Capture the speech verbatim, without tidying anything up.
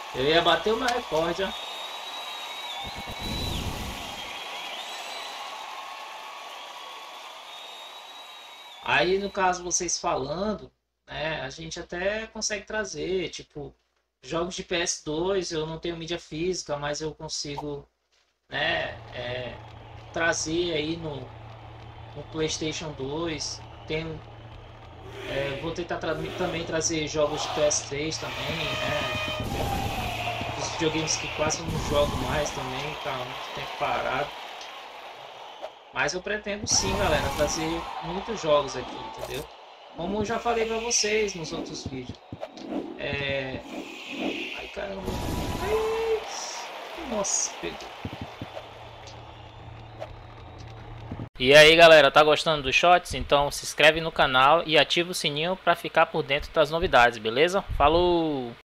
Eu ia bater o meu recorde, ó. Aí, no caso, vocês falando, né, a gente até consegue trazer, tipo, jogos de P S dois, eu não tenho mídia física, mas eu consigo, né, é, trazer aí no, no PlayStation dois. Tenho, é, vou tentar tra também trazer jogos de P S três também, né, os videogames que quase eu não jogo mais também, tá muito tempo parado. Mas eu pretendo sim, galera, trazer muitos jogos aqui, entendeu? Como eu já falei pra vocês nos outros vídeos. É... Ai, caramba. Ai, nossa, pegou. E aí, galera, tá gostando dos shots? Então se inscreve no canal e ativa o sininho para ficar por dentro das novidades, beleza? Falou!